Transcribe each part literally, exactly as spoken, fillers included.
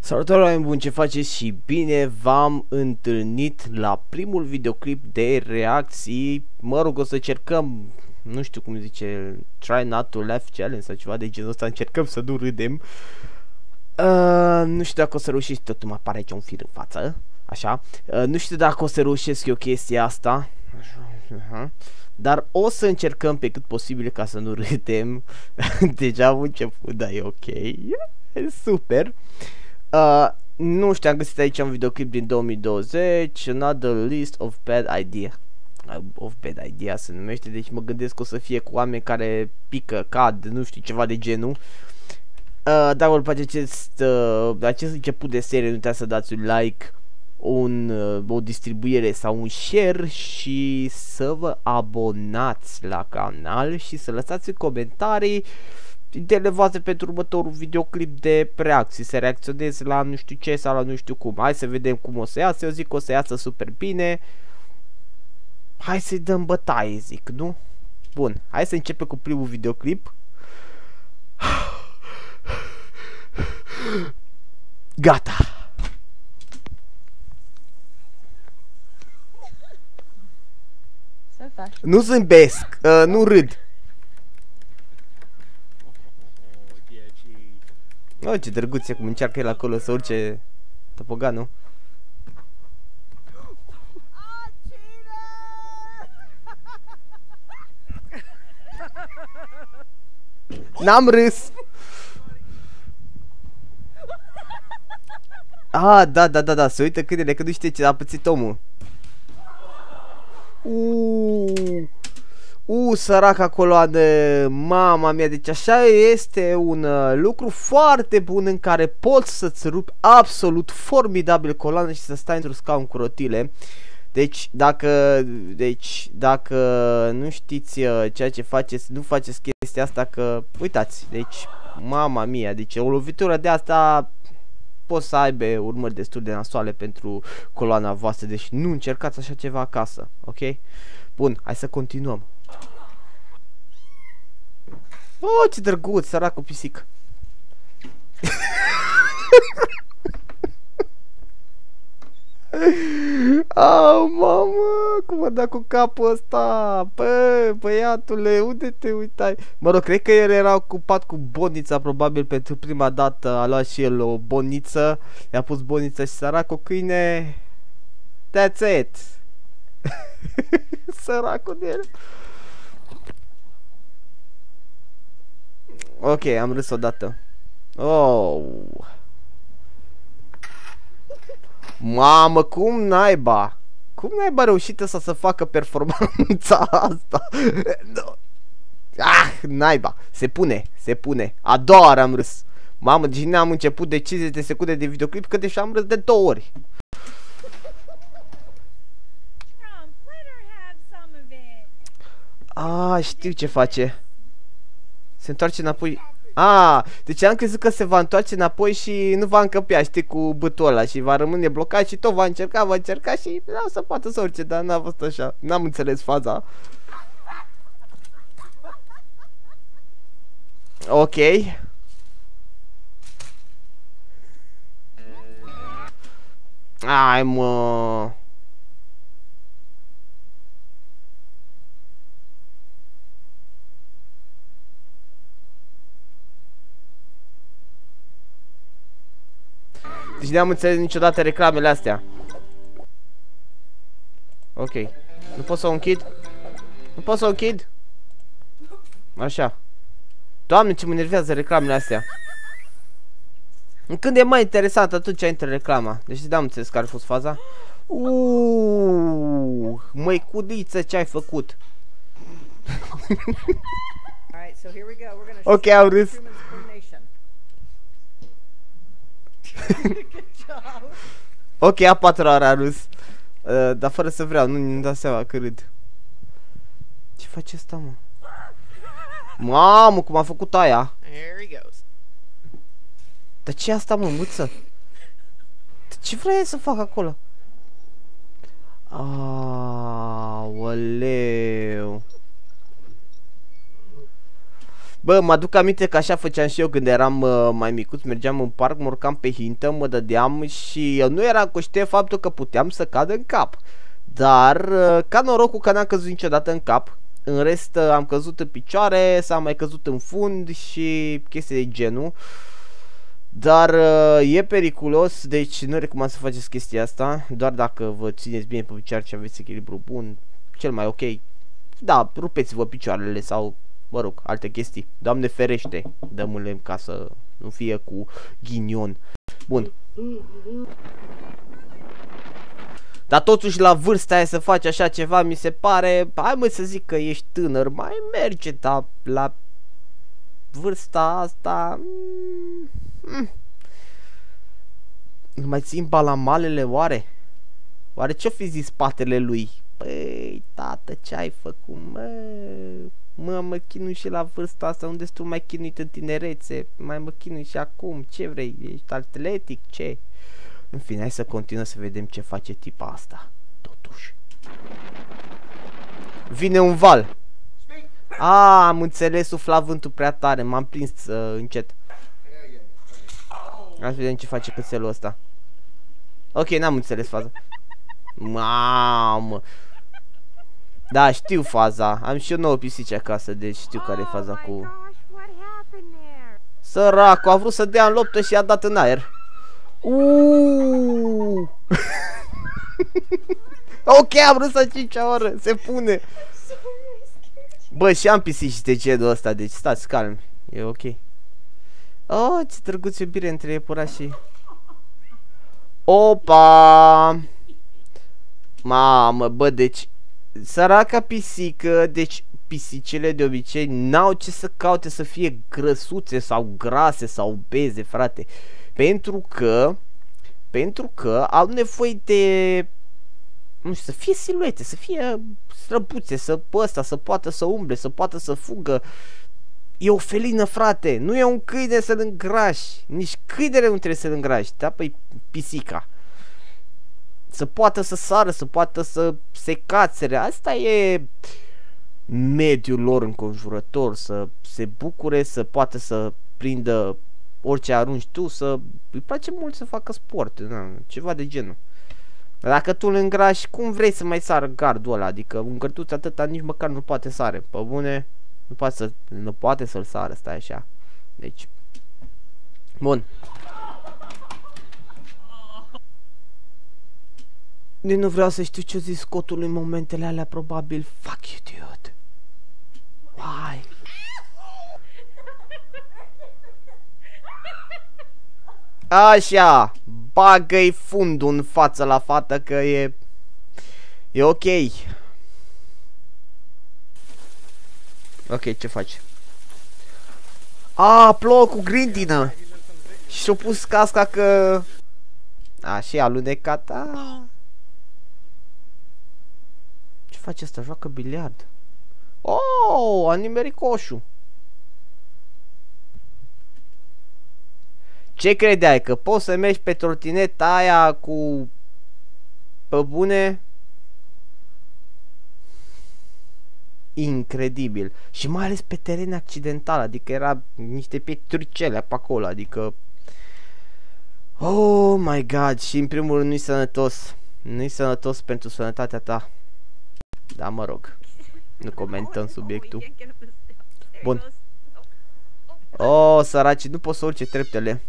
Salutare oameni buni, ce faceți și bine v-am întâlnit la primul videoclip de reacții. Mă rog, o să cercăm, nu știu cum zice, try not to laugh challenge sau ceva de genul ăsta, încercăm să nu râdem. uh, Nu știu dacă o să reușesc, tot mă apare aici un fir în față, așa. uh, Nu știu dacă o să reușesc eu chestia asta, uh-huh. Dar o să încercăm pe cât posibil ca să nu râdem. Deja am început, da, e ok, e super. Uh, nu știu, am găsit aici un videoclip din două mii douăzeci, Another List of Bad Idea, uh, of Bad Idea se numește, deci mă gândesc că o să fie cu oameni care pică, cad, nu știu, ceva de genul. uh, Dacă vă place acest, uh, acest început de serie, nu uitați să dați un like, un, uh, o distribuire sau un share și să vă abonați la canal și să lăsați în comentarii ideile voastre pentru următorul videoclip de reacții, să reacționez la nu știu ce sau la nu știu cum. Hai să vedem cum o să iasă, eu zic că o să iasă super bine. Hai să-i dăm bătaie, zic, nu? Bun, hai să începem cu primul videoclip. Gata. Nu zâmbesc, uh, nu râd. Oh, ce drăguț e cum încearcă el acolo să urce topoganul. N-am râs. Ah, da, da, da, da, se uită câinele, că nu știe ce a pățit omul. Uuuu U, săraca coloană, mama mea, deci așa este un uh, lucru foarte bun în care poți să-ți rupi absolut formidabil coloană și să stai într-un scaun cu rotile. Deci dacă, deci dacă nu știți uh, ceea ce faceți, nu faceți chestia asta, că uitați, deci mama mia, deci o lovitură de asta poate să aibă urmări destul de nasoale pentru coloana voastră, deci nu încercați așa ceva acasă, ok? Bun, hai să continuăm. Oh, ce drăguț, săracul pisic. Au, mamă, cum a dat cu capul ăsta. Bă, băiatule, unde te uitai? Mă rog, cred că el era ocupat cu bonița, probabil pentru prima dată a luat și el o boniță. I-a pus bonița și săracul câine. That's it. Săracul de el. Ok, am râs odată. Oh. Mamă, cum naiba? Cum naiba reușit ăsta să facă performanța asta? Ah, naiba. Se pune, se pune. A doua oară am râs. Mamă, deci ne-am început de cincizeci de secunde de videoclip, că deja am râs de două ori. Ah, știu ce face. Se întoarce înapoi. Ah, deci am crezut că se va întoarce înapoi și nu va încăpea, știi, cu bătul ăla și va rămâne blocat și tot va încerca, va încerca și nu o să poată să urce, dar n-a fost așa. N-am înțeles faza. Ok. Ai, mă. Deci n-am înțeles niciodată reclamele astea. Ok. Nu pot să o închid? Nu pot să o închid? Așa. Doamne, ce mă enervează reclamele astea. Când e mai interesant, atunci intră reclama. Deci n-am înțeles care a fost faza. Uuuu, măiculiță, ce ai făcut? Ok, am râs. Ok, a patra oară a râs, uh, dar fără să vreau, nu-mi dau seama că râd. Ce face asta, mă? Mamă, cum a făcut aia? Dar ce e asta, mă, muță? Ce vrea să fac acolo? Aoleu. Bă, mă aduc aminte că așa făceam și eu când eram uh, mai micuț, mergeam în parc, mă urcam pe hintă, mă dădeam și eu nu eram conștient faptul că puteam să cad în cap. Dar, uh, ca norocul că n-am căzut niciodată în cap, în rest uh, am căzut în picioare, s-am mai căzut în fund și chestii de genul. Dar uh, e periculos, deci nu recomand să faceți chestia asta, doar dacă vă țineți bine pe picioare și aveți echilibru bun, cel mai ok. Da, rupeți-vă picioarele sau, mă rog, alte chestii. Doamne ferește, dăm un lemn ca să nu fie cu ghinion. Bun. Dar totuși la vârsta aia să faci așa ceva, mi se pare, hai mă să zic că ești tânăr, mai merge, dar la vârsta asta... Mm, mm. Mai țin balamalele oare? Oare ce-o fi zis spatele lui? Păi, tată, ce ai făcut, mă? Mă, mă chinui și la vârsta asta, unde tu mai chinuit în tinerețe? Mai mă chinui și acum, ce vrei? Ești atletic, ce? În fine, hai să continuăm să vedem ce face tipa asta. Totuși. Vine un val. A, am înțeles, sufla vântul prea tare, m-am prins uh, încet. Hai să vedem ce face cățelul ăsta. Ok, n-am înțeles faza. Mamă. Da, știu faza. Am și eu nouă pisici acasă, deci știu care e faza cu... Săracul, a vrut să dea în loptă și a dat în aer. Uuuu. Ok, am vrut să cincea oră, se pune. Bă, și am pisici de genul ăsta, deci stați calmi, e ok. Oh, ce drăguț iubire între iepurașii. Opa! Mamă, bă, deci săraca pisică, deci pisicile de obicei n-au ce să caute să fie grăsuțe sau grase sau beze, frate. Pentru că Pentru că au nevoie de, nu știu, să fie siluete, să fie străbuțe, să ăsta, să poată să umble, să poată să fugă. E o felină, frate, nu e un câine să-l îngrași. Nici câinele nu trebuie să-l îngrași, da? Păi pisica. Să poată să sară, să poată să se cațere. Asta e mediul lor înconjurător. Să se bucure, să poată să prindă orice arunci tu, să îi place mult să facă sport, na, ceva de genul. Dacă tu îl îngrași, cum vrei să mai sară gardul ăla? Adică un gărduț atâta nici măcar nu poate sare. Pe bune, nu poate să nu poate să-l sară, stai așa. Deci bun. Nici nu vreau să știu ce-o zis scotul în momentele alea, probabil. Fuck you, dude. Why? Așa, bagă-i fundul în față la fată că e... E ok. Ok, ce faci? A, plouă cu grindină. Și și-o pus casca că... A, și alunecat. A. Ce face asta? Joacă biliard. Oh, a nimerit coșul. Ce credeai? Că poți să mergi pe trotineta aia cu... Pe bune? Incredibil. Și mai ales pe teren accidental. Adică era niște pietricele pe acolo. Adică... Oh my god. Și în primul rând nu-i sănătos. Nu-i sănătos pentru sănătatea ta. Da, mă rog. Nu comentăm subiectul. Bun. Oh, săraci, nu pot să urce treptele.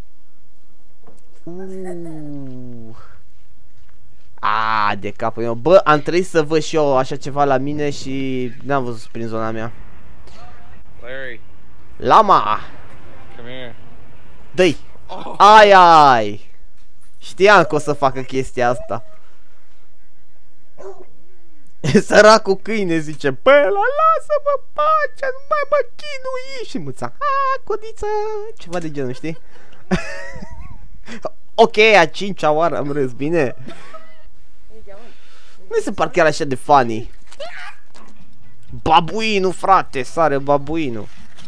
Uh. A, de capul meu. Bă, am trebuit să văd și eu așa ceva la mine și n-am văzut prin zona mea. Larry. Lama! Come here. Dă-i! Oh. Ai, ai! Știam că o să facă chestia asta. Săracul câine zice: bă, la lasă-mă pace, nu mai mă chinui. Și mâța: a, codiță! Ceva de genul, știi? Ok, a cincea oară am râs, bine? Nu se par chiar așa de funny. Babuinul, frate, sare babuinul.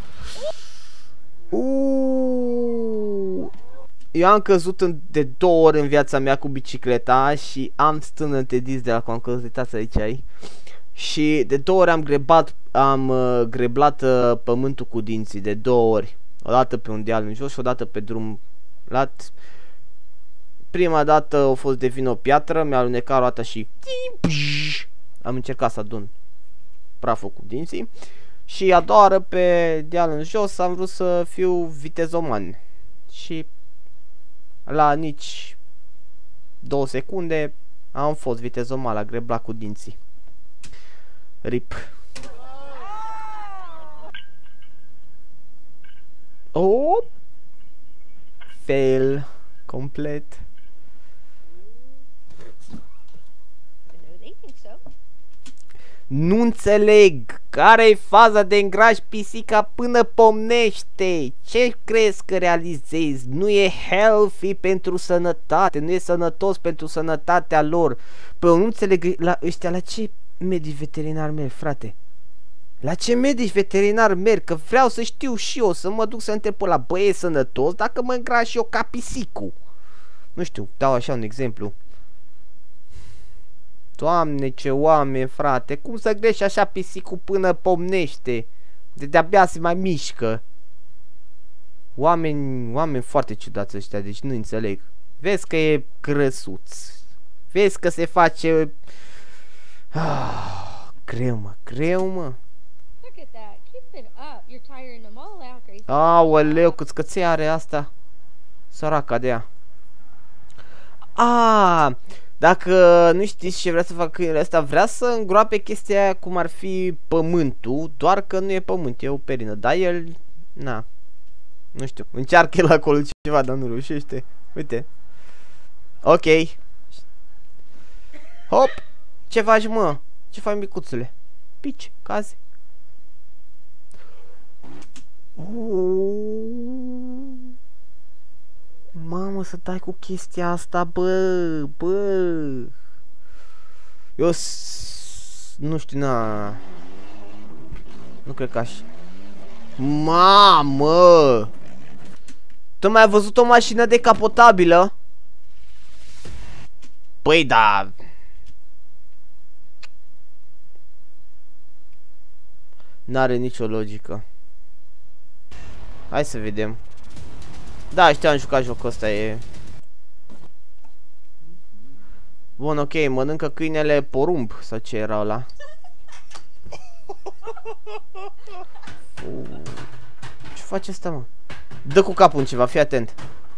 Uuuu. Eu am căzut în, de două ori în viața mea cu bicicleta și am stână te dis de la că am căzut, uitați aici ai. Și de două ori am grebat, am uh, greblat uh, pământul cu dinții, de două ori. O dată pe un deal în jos și o dată pe drum lat. Prima dată a fost de vin o piatră, mi-a alunecat roata și am încercat să adun praful cu dinții. Și a doua oară pe deal în jos am vrut să fiu vitezoman. Și la nici două secunde am fost vitezoman la greblat cu dinții. Rip. Oh! Fail. Complet. Nu înțeleg. Care-i faza de îngraș pisica până pomnește? Ce crezi că realizezi? Nu e healthy pentru sănătate. Nu e sănătos pentru sănătatea lor. Păi eu nu înțeleg la ăștia la ce medici veterinar merg, frate? La ce medici veterinar merg? Că vreau să știu și eu, să mă duc să întreb pe ăla, bă, e sănătos dacă mă îngraș eu ca pisicul? Nu știu, dau așa un exemplu. Doamne, ce oameni, frate, cum să greși așa pisicul până pomnește? De de-abia se mai mișcă. Oameni, oameni foarte ciudați ăștia, deci nu înțeleg. Vezi că e grăsuț. Vezi că se face... Ah, greu, mă, greu, mă. Aoleu, câți căței are asta. Săraca de ea. Ah, dacă nu știți ce vrea să facă câinele ăsta, vrea să îngroape chestia aia cum ar fi pământul, doar că nu e pământ, e o perină. Dar el, na, nu știu, încearcă el acolo ceva, dar nu reușește. Uite. Ok. Hop. Ce faci, mă? Ce faci, micuțule? Pici, cazi. Uuuu. Mamă, să dai cu chestia asta, bă, bă. Eu nu știu, na. Nu cred că aș. Mamă! Tu mai ai văzut o mașină decapotabilă? Păi da. N-are nicio logică. Hai să vedem. Da, știu, am jucat jocul ăsta, e... Bun, ok, mănâncă câinele porumb, sau ce era ăla? Uh, ce face ăsta, mă? Dă cu capul în ceva, fii atent.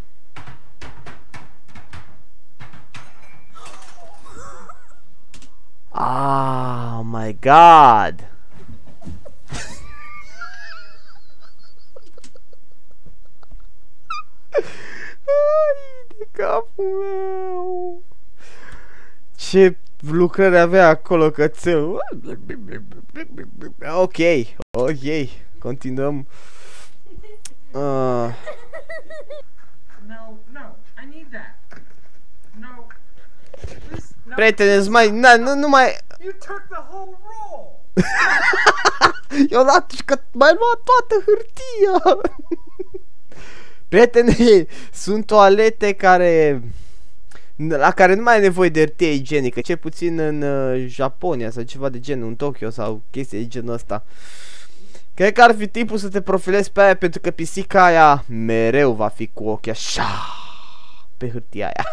Ah, my God! Ai, de capul meu. Ce lucrări avea acolo cățel. Ok, ok, continuăm. uh. Prietene, nu mai, na, nu, nu mai. Eu luat și că mai luat toată hârtia. Prietene, sunt toalete care... la care nu mai ai nevoie de hârtie igienică, cel puțin în uh, Japonia sau ceva de genul, în Tokyo sau chestii de genul ăsta. Cred că ar fi timpul să te profilezi pe aia, pentru că pisica aia mereu va fi cu ochii așa pe hârtia aia.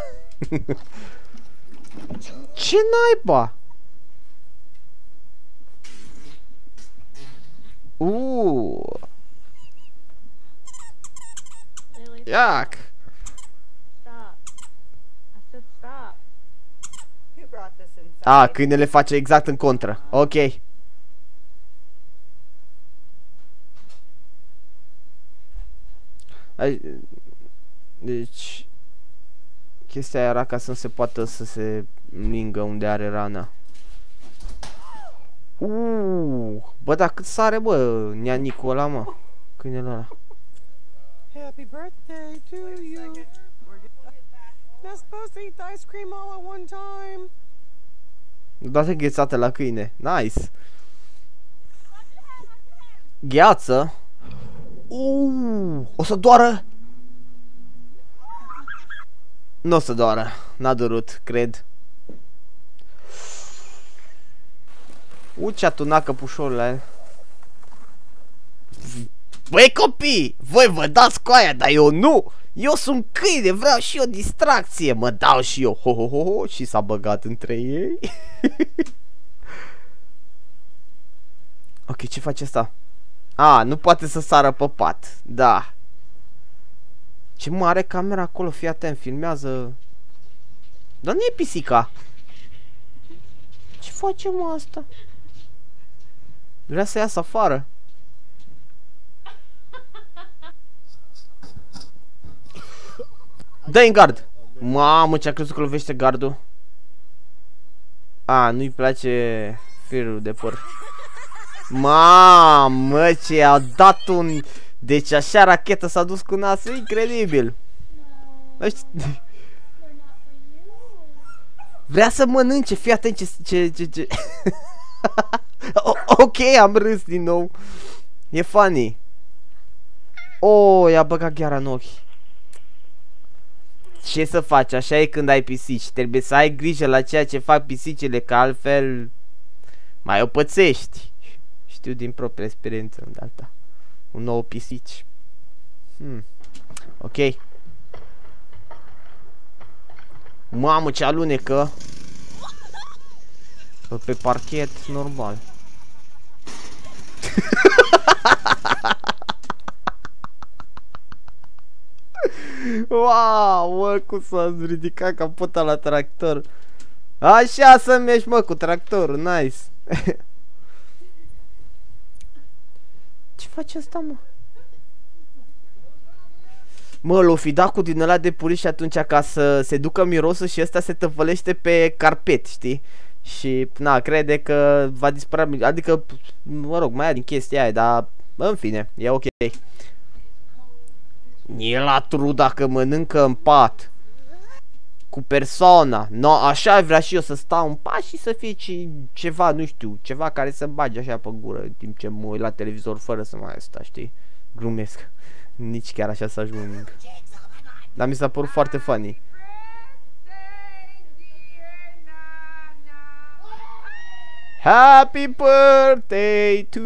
Ce naiba? Uuu. Iac. A, câinele face exact în contră. Ok. Deci chestia era ca să nu se poată să se lingă unde are rana. Uuu, bă, dar cât sare, bă, neanicul ăla, mă. Câinele ăla. Happy birthday to you. Not supposed to eat ice cream all at one time. Doar ghețată la câine. Nice. Gheață. Uuu, o să doară. Nu o să doară. N-a durut, cred. Uci atunacă pușorul la el. Băi copii, voi vă dați cu aia, dar eu nu. Eu sunt câine, vreau și eu distracție. Mă dau și eu, ho ho ho ho. Și s-a băgat între ei. Ok, ce face asta? A, nu poate să sară pe pat. Da. Ce mare camera acolo, fii atent, filmează. Dar nu e pisica. Ce face mă asta? Vrea să iasă afară. Dă-i în gard. Mamă, ce-a crezut că lovește gardul. A, nu-i place firul de păr. Mamă, ce a dat un... Deci așa rachetă s-a dus cu nasul, incredibil. Vrea să mănânce, fii atent ce... ce, ce, ce. Ok, am râs din nou. E funny. Oh, i-a băgat gheara în ochi. Ce să faci? Așa e când ai pisici. Trebuie să ai grijă la ceea ce fac pisicile, că altfel mai o pățești. Știu din propria experiență de alta. Un nou pisici. Hmm. Ok. Mamă, ce alunecă. Pe parchet normal. Wow, mă, cum s-a ridicat capota la tractor. Așa să mergi, mă, cu tractorul, nice. Ce face asta, mă? Mă, l-o fi dat cu din ăla de puriș și atunci ca să se ducă mirosul și ăsta se tăvălește pe carpet, știi? Și, na, crede că va dispărea, adică, mă rog, mai ia din chestia aia, dar, în fine, e ok. E la tru dacă mănâncă în pat cu persoana. No, așa vrea și eu să stau în pat și să fie ce, ceva, nu știu, ceva care să-mi bage așa pe gură în timp ce mă uit la televizor fără să mai sta, știi? Glumesc. Nici chiar așa să ajung. Dar mi s-a părut foarte funny. Happy birthday to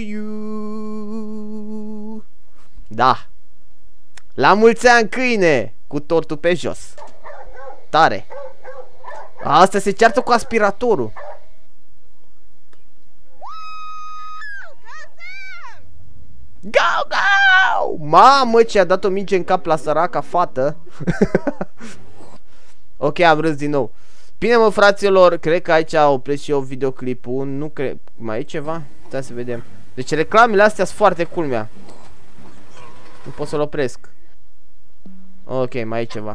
you. Da. La mulți ani, câine! Cu tortul pe jos. Tare. Asta se ceartă cu aspiratorul. Go, go! Mamă, ce a dat o minge în cap la săraca fată. Ok, am râs din nou. Bine, mă, fraților, cred că aici opresc și eu videoclipul. Nu cred... Mai e ceva? Stai să vedem. Deci reclamele astea sunt foarte culmea. Nu pot să-l opresc. Ok, mai e ceva.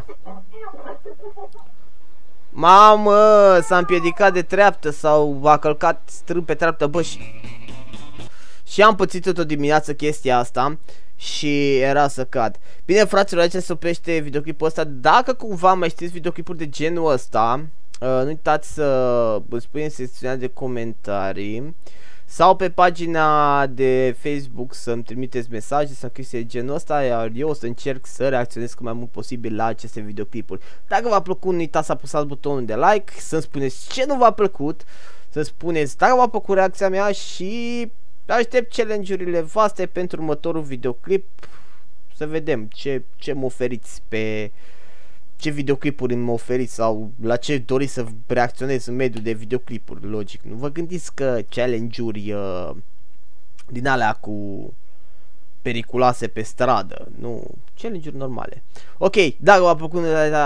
Mamă, s-a împiedicat de treaptă sau a călcat strâmb pe treaptă, bă, și... Și am pățit tot o dimineață chestia asta și era să cad. Bine, fraților, aici se oprește videoclipul ăsta. Dacă cumva mai știți videoclipuri de genul ăsta, uh, nu uitați să îmi spuneți în secțiunea de comentarii sau pe pagina de Facebook să-mi trimiteți mesaje sau chestii de genul ăsta, iar eu o să încerc să reacționez cât mai mult posibil la aceste videoclipuri. Dacă v-a plăcut, nu uitați să apăsați butonul de like, să-mi spuneți ce nu v-a plăcut, să spuneți dacă v-a plăcut reacția mea și aștept challenge-urile voastre pentru următorul videoclip. Să vedem ce, ce mă oferiți pe... Ce videoclipuri mă oferiți sau la ce doriți să reacționez în mediul de videoclipuri, logic. Nu vă gândiți că challenge-uri uh, din alea cu periculoase pe stradă, nu, challenge-uri normale. Ok, dacă v-a plăcut...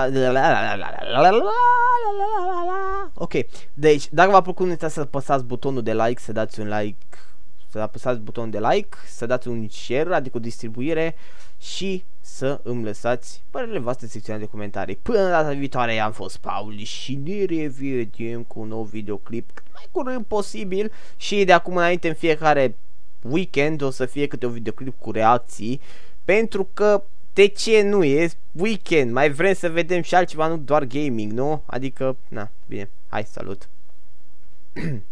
Ok, deci, dacă v-a plăcut, nu uitați să apăsați butonul de like, să dați un like, să apăsați butonul de like, să dați un share, adică o distribuire și să îmi lăsați părerile voastre în secțiunea de comentarii. Până data viitoare, am fost Paul și ne revedem cu un nou videoclip cât mai curând posibil și de acum înainte în fiecare weekend o să fie câte un videoclip cu reacții, pentru că de ce nu e weekend, mai vrem să vedem și altceva, nu doar gaming, nu? Adică, na, bine, hai, salut.